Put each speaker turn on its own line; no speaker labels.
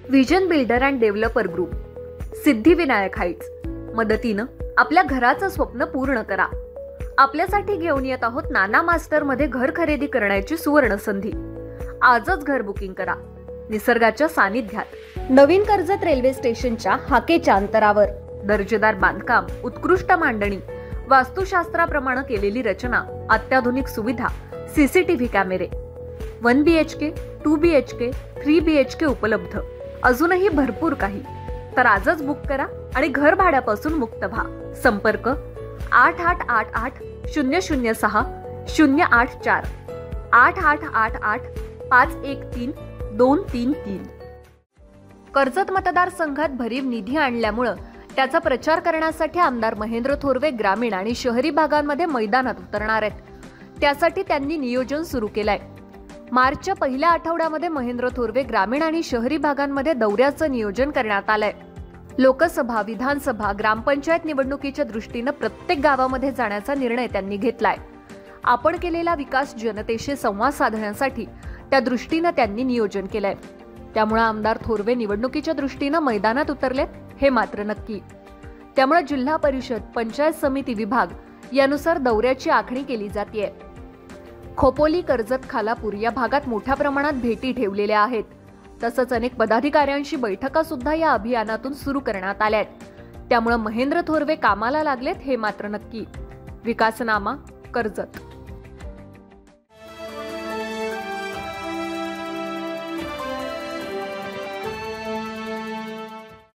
Vision builder and developer group, Siddhivinayak heights मदतीनं आपल्या घराचं स्वप्न पूर्ण करा. आपल्यासाठी घेऊन येत आहोत नाना मास्टर मध्ये घर खरेदी करण्याची सुवर्ण संधी. आजच घर बुकिंग करा. निसर्गाच्या सानिध्यात, नवीन कर्जत रेल्वे स्टेशनच्या हाकेच्या अंतरावर. दर्जेदार बांधकाम, उत्कृष्ट मांडणी, वास्तुशास्त्राप्रमाणे केलेली रचना, अत्याधुनिक सुविधा, सीसीटीव्ही कॅमेरे. 1 BHK, 2 BHK, 3 BHK उपलब्ध. अजूनही भरपूर काही. तर आजच बुक करा आणि घर भाड्यापासून मुक्त व्हा. संपर्क 8888 006 084 8888 513 233. कर्जत मतदारसंघात भरीव निधी आणल्यामुळे त्याचा प्रचार करण्यासाठी आमदार महेंद्र थोरवे ग्रामीण आणि शहरी भागांमध्ये मैदानात उतरणार आहेत. त्यासाठी त्यांनी नियोजन सुरू केलंय. मार्चच्या पहिल्या आठवड्यामध्ये महेंद्र थोरवे ग्रामीण आणि शहरी भागांमध्ये दौऱ्याचं नियोजन करण्यात आलंय. लोकसभा, विधानसभा, ग्रामपंचायत निवडणुकीच्या दृष्टीनं प्रत्येक गावामध्ये जाण्याचा निर्णय त्यांनी घेतलाय. आपण केलेला विकास जनतेशी संवाद साधण्यासाठी त्या दृष्टीनं त्यांनी नियोजन केलंय. त्यामुळे आमदार थोरवे निवडणुकीच्या दृष्टीनं मैदानात उतरलेत हे मात्र नक्की. त्यामुळे जिल्हा परिषद, पंचायत समिती विभाग यानुसार दौऱ्याची आखणी केली जाते. खोपोली, कर्जत, खालापूर या भागात मोठ्या प्रमाणात भेटी ठेवलेल्या आहेत. तसंच अनेक पदाधिकाऱ्यांशी बैठका सुद्धा या अभियानातून सुरू करण्यात आल्या आहेत. त्यामुळे महेंद्र थोरवे कामाला लागलेत हे मात्र नक्की. विकासनामा, कर्जत.